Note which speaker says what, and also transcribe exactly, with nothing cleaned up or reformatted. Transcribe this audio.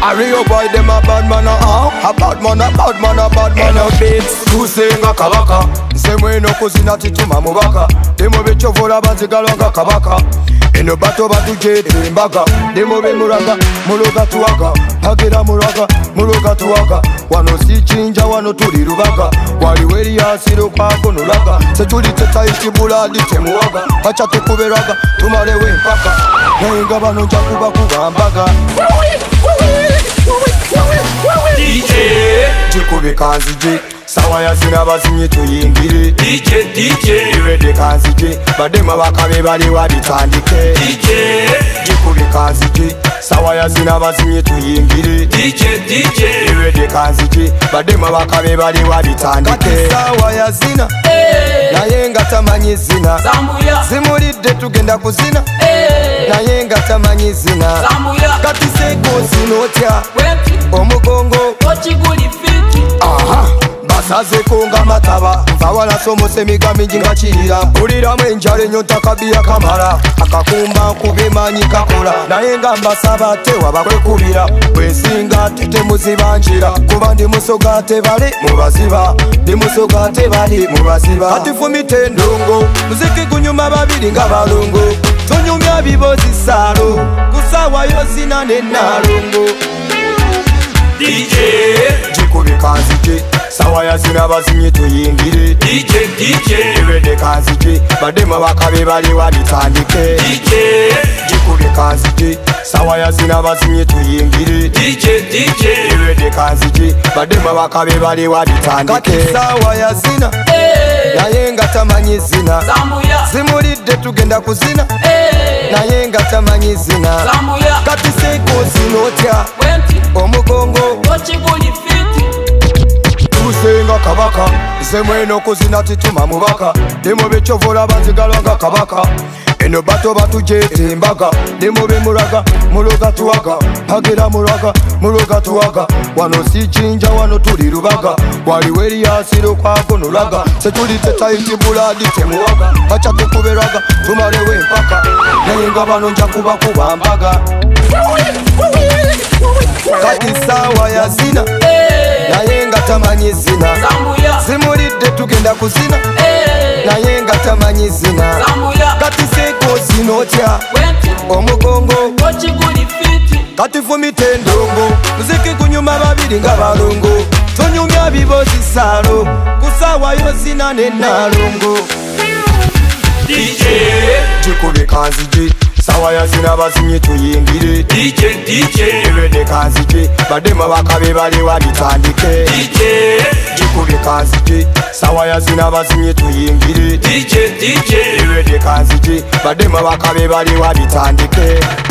Speaker 1: A real boy them a bad man a ah. A bad man a bad man a bad man a beats. Tusenga kabaka nsemwe no kuzina tituma mubaka. Demo bechovola bazigalanga kabaka. Eno bato batuje embaga. Demo be muraga muloga tuwaga. Hagira muraga muloga tuwaga. Wano si chinja wano tuli rubaga. Wali weri asiro kwako nulaga. Setuli teta ichibula ditemuwaga. Hacha tukuberaga tumalewe mpaka. Nenga bano njakuba kubambaga.
Speaker 2: D J
Speaker 1: Jikube kanzi J sawa yazina bazinye tuyingire.
Speaker 2: D J D J
Speaker 1: Irede kanzi J badema bakabe bali wabitandike.
Speaker 2: D J
Speaker 1: Jikube kanzi J sawa yazina bazinye tuyingire.
Speaker 2: D J D J
Speaker 1: Irede kanzi J badema bakabe bali wabitandike. Sawa yazina naye nga tamanyi zina. Zimulidde tugenda kuzina naye nga tamanyi zina. Kati seko zinotya omugongo
Speaker 2: ochiguli fiti.
Speaker 1: aha basazeko nga mataba nfawala somose emiga mingi nga kirira. Mpuliramu enjala ennyonta kabiya kamala akakumba nkubimanyi kakola. Naye nga mbasaba tewaba kwekubira bwensinga tetemuziba njira. Kuba ndi musoga tebali mubaziba ndi musoga tebali mubaziba. Kati fumite ndongo muziki gunyuma babiri nga balongo. Tunyumya bibozi salo kusawa yozina nenalongo.
Speaker 2: D J
Speaker 1: Jikube kanzi J sawa yazina bazinye tuyingire.
Speaker 2: D J D J
Speaker 1: Irede kanzi J badema bakabe bali wabitandike.
Speaker 2: D J
Speaker 1: Jikube kanzi J sawa yazina bazinye tuyingire.
Speaker 2: D J D J
Speaker 1: Irede kanzi J badema bakabe bali wabitandike. Kati sawa yazina naye nga tamanyi zina. Zimulidde tugenda kuzina naye nga tamanyi zina. Kati seko zinotya omugongo
Speaker 2: ochiguli fiti.
Speaker 1: tusenga kabaka nsemweno kuzina tituma mubaka. Demo bechovola banzigalanga kabaka. Eno bato batuje embaga. Demo be muraga muloga tuwaga. Hagira muraga muloga tuwaga. Wano si chinja wano tuli rubaga. Wali weri asiro kwako nulaga. Setuli teta ichibula ditemuwaga. Hacha tukuberaga tumalewe mpaka. Naye nga bano njakuba kubambaga. Kati sawa yazina naye nga tamanyi zina. Zimulidde tugenda kuzina naye nga tamanyi zina. Kati seko zinotya omugongo
Speaker 2: ochiguli fiti.
Speaker 1: kati fumite ndongo muziki gunyuma babiri nga balongo. Tunyumya bibozi salo kusawa yozina nenalongo.
Speaker 2: D J
Speaker 1: Jikube kanzi J sawa yazina bazinye tuyingire.
Speaker 2: D J D J
Speaker 1: Irede kanzi J badema bakabe bali wabitandike.
Speaker 2: D J
Speaker 1: Jikube kanzi J sawa yazina bazinye tuyingire.
Speaker 2: D J D J
Speaker 1: Irede kanzi J badema bakabe bali wabitandike.